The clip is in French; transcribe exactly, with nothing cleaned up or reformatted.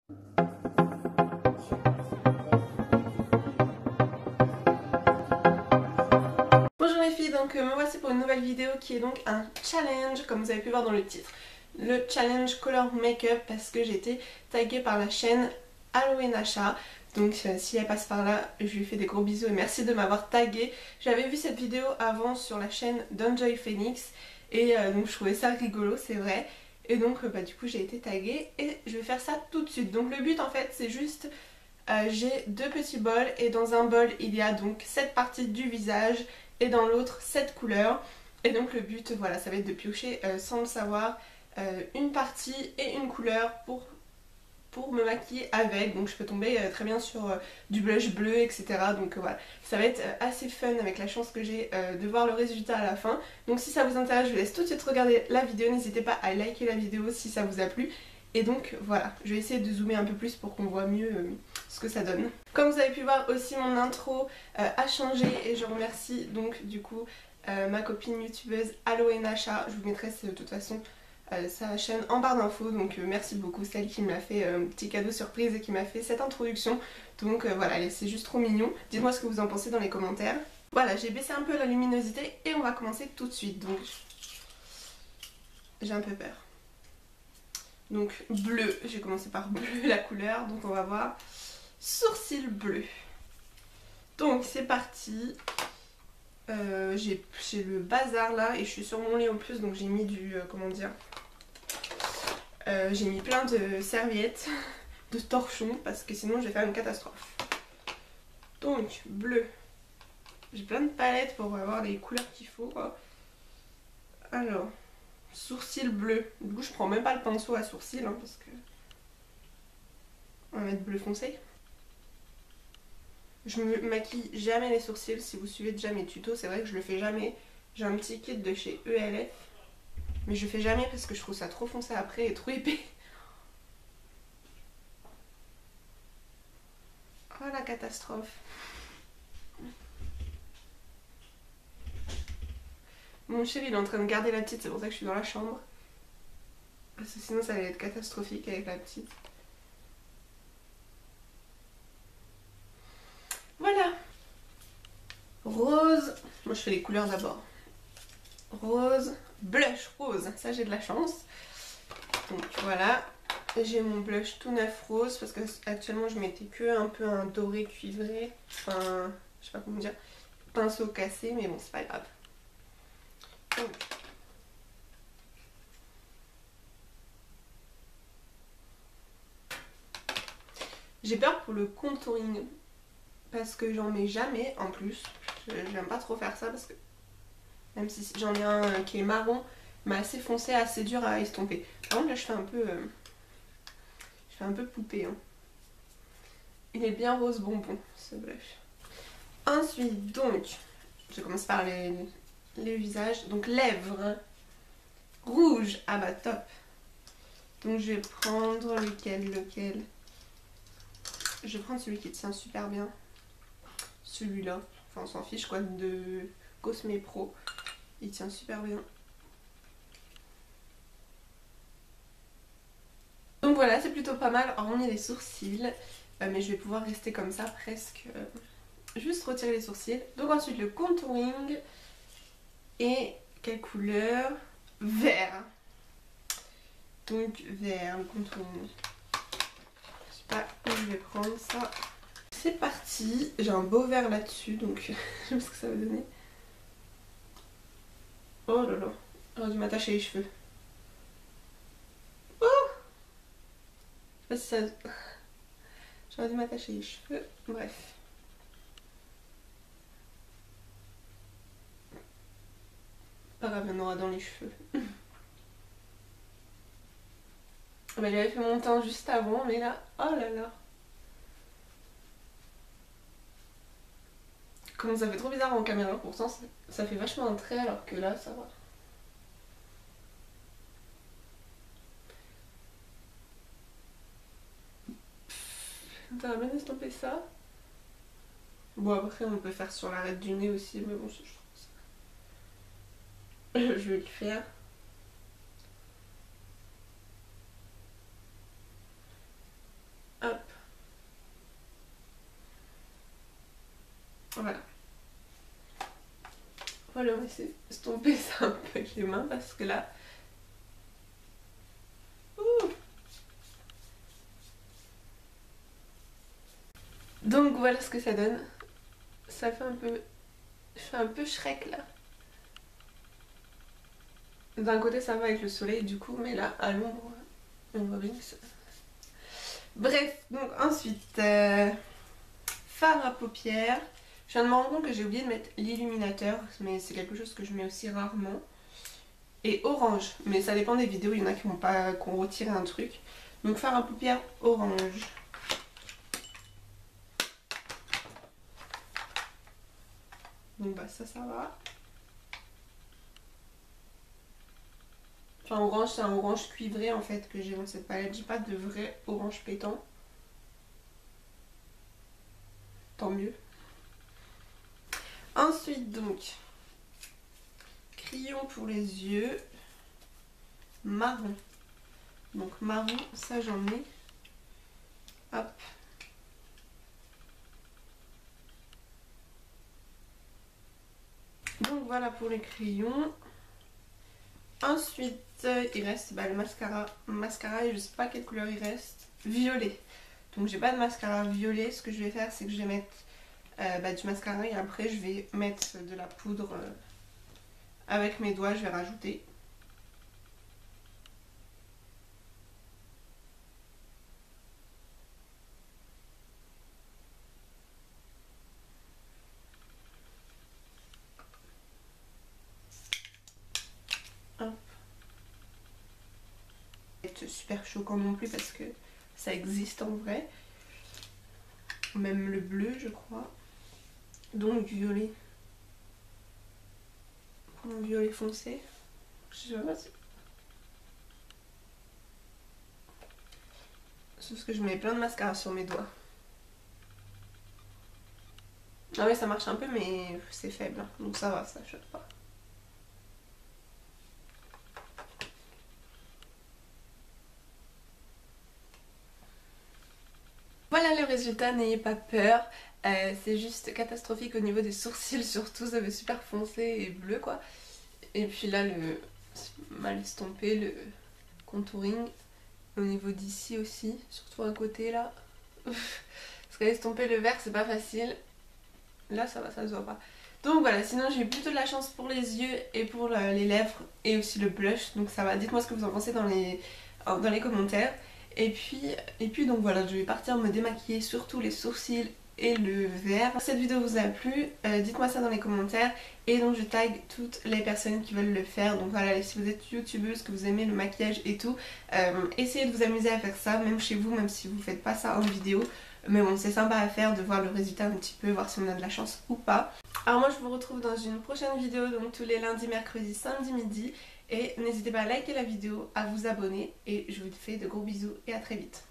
Bonjour les filles, donc euh, me voici pour une nouvelle vidéo qui est donc un challenge comme vous avez pu voir dans le titre. Le challenge color make-up parce que j'ai été taguée par la chaîne Halloween Achat. Donc euh, si elle passe par là, je lui fais des gros bisous et merci de m'avoir taguée. J'avais vu cette vidéo avant sur la chaîne d'Enjoy Phoenix et euh, donc je trouvais ça rigolo, c'est vrai. Et donc euh, bah, du coup j'ai été taguée et je vais faire ça tout de suite. Donc le but en fait c'est juste... Euh, j'ai deux petits bols et dans un bol il y a donc cette partie du visage et dans l'autre cette couleur. Et donc le but voilà ça va être de piocher euh, sans le savoir euh, une partie et une couleur pour, pour me maquiller avec. Donc je peux tomber euh, très bien sur euh, du blush bleu etc. Donc euh, voilà ça va être euh, assez fun avec la chance que j'ai euh, de voir le résultat à la fin. Donc si ça vous intéresse je vous laisse tout de suite regarder la vidéo. N'hésitez pas à liker la vidéo si ça vous a plu. Et donc voilà, je vais essayer de zoomer un peu plus pour qu'on voit mieux euh, ce que ça donne. Comme vous avez pu voir aussi mon intro euh, a changé et je remercie donc du coup euh, ma copine youtubeuse Halloween Achat. Je vous mettrai de toute façon euh, sa chaîne en barre d'infos, donc euh, merci beaucoup celle qui m'a fait euh, un petit cadeau surprise et qui m'a fait cette introduction. Donc euh, voilà, c'est juste trop mignon. Dites-moi ce que vous en pensez dans les commentaires. Voilà, j'ai baissé un peu la luminosité et on va commencer tout de suite. Donc j'ai un peu peur. Donc bleu, j'ai commencé par bleu la couleur, donc on va voir sourcil bleu. Donc c'est parti, euh, j'ai le bazar là et je suis sur mon lit en plus donc j'ai mis du, euh, comment dire, euh, j'ai mis plein de serviettes, de torchons parce que sinon je vais faire une catastrophe. Donc bleu, j'ai plein de palettes pour avoir les couleurs qu'il faut quoi. Alors... sourcil bleu. Du coup je prends même pas le pinceau à sourcil hein, parce que on va mettre bleu foncé. Je me maquille jamais les sourcils. Si vous suivez déjà mes tutos c'est vrai que je le fais jamais. J'ai un petit kit de chez E L F mais je le fais jamais parce que je trouve ça trop foncé après et trop épais. Oh la catastrophe. Mon chéri il est en train de garder la petite, c'est pour ça que je suis dans la chambre. Parce que sinon ça allait être catastrophique avec la petite. Voilà. Rose. Moi je fais les couleurs d'abord. Rose. Blush rose. Ça j'ai de la chance. Donc voilà. J'ai mon blush tout neuf rose parce que actuellement je mettais que un peu un doré cuivré. Enfin, je sais pas comment dire. Pinceau cassé mais bon c'est pas grave. Donc, j'ai peur pour le contouring parce que j'en mets jamais en plus. J'aime pas trop faire ça parce que même si j'en ai un qui est marron mais assez foncé, assez dur à estomper. Par contre là je fais un peu euh, je fais un peu poupée hein. Il est bien rose bonbon ce blush. Ensuite donc je commence par les, les visages. Donc lèvres rouge, ah bah top. Donc je vais prendre lequel, lequel je vais prendre celui qui tient super bien. Celui-là, enfin on s'en fiche quoi, de Cosme Pro. Il tient super bien. Donc voilà, c'est plutôt pas mal, hormis les sourcils. Euh, mais je vais pouvoir rester comme ça presque. Euh, juste retirer les sourcils. Donc ensuite le contouring. Et quelle couleur? Vert. Donc vert, le contouring. Je sais pas où je vais prendre ça. C'est parti, j'ai un beau vert là-dessus donc je sais pas ce que ça va donner. Oh là là, j'aurais dû m'attacher les cheveux. Oh, je sais pas si ça... J'aurais dû m'attacher les cheveux, bref. Pas grave, il y en aura dans les cheveux. Bah, j'avais fait mon teint juste avant mais là, oh là là. Comment ça fait trop bizarre en caméra, pourtant ça, ça fait vachement un trait alors que là ça va. T'as bien estampé ça. Bon après on peut faire sur l'arête du nez aussi mais bon je trouve ça. Je vais le faire. poils on va essayer d'estomper ça un peu avec les mains parce que là... Ouh. Donc voilà ce que ça donne. Ça fait un peu... Je fais un peu Shrek là. D'un côté ça va avec le soleil du coup, mais là à l'ombre on voit bien que ça... Bref, donc ensuite euh, fard à paupières. Je viens de me rendre compte que j'ai oublié de mettre l'illuminateur, mais c'est quelque chose que je mets aussi rarement. Et orange, mais ça dépend des vidéos, il y en a qui ont pas qui ont retiré un truc. Donc fard à paupières orange. Donc bah ça ça va. Enfin orange, c'est un orange cuivré en fait que j'ai dans cette palette. J'ai pas de vrai orange pétant. Tant mieux. Ensuite donc, crayon pour les yeux, marron. Donc marron, ça j'en ai. Hop. Donc voilà pour les crayons. Ensuite il reste bah, le mascara. Mascara et je sais pas quelle couleur il reste. Violet. Donc j'ai pas de mascara violet. Ce que je vais faire c'est que je vais mettre euh, bah, du mascara et après je vais mettre de la poudre euh, avec mes doigts. Je vais rajouter. Hop. C'est super choquant non plus parce que ça existe en vrai. Même le bleu je crois. Donc violet. Un violet foncé. Je sais pas si... Sauf que je mets plein de mascara sur mes doigts. Ah ouais ça marche un peu mais c'est faible. Hein. Donc ça va, ça choque pas. Voilà le résultat, n'ayez pas peur. Euh, c'est juste catastrophique au niveau des sourcils surtout, ça fait super foncé et bleu quoi. Et puis là le mal estompé, le contouring. Au niveau d'ici aussi, surtout à côté là. Parce qu'estomper le vert c'est pas facile. Là ça va, ça se voit pas. Donc voilà, sinon j'ai eu plutôt de la chance pour les yeux et pour les lèvres et aussi le blush. Donc ça va, dites-moi ce que vous en pensez dans les, dans les commentaires. Et puis, et puis donc voilà, je vais partir me démaquiller surtout les sourcils et le vert. Si cette vidéo vous a plu, euh, dites-moi ça dans les commentaires. Et donc je tag toutes les personnes qui veulent le faire. Donc voilà, si vous êtes youtubeuse, que vous aimez le maquillage et tout, euh, essayez de vous amuser à faire ça, même chez vous, même si vous faites pas ça en vidéo. Mais bon, c'est sympa à faire de voir le résultat un petit peu, voir si on a de la chance ou pas. Alors moi je vous retrouve dans une prochaine vidéo, donc tous les lundis, mercredis, samedi midi. Et n'hésitez pas à liker la vidéo, à vous abonner. Et je vous fais de gros bisous et à très vite.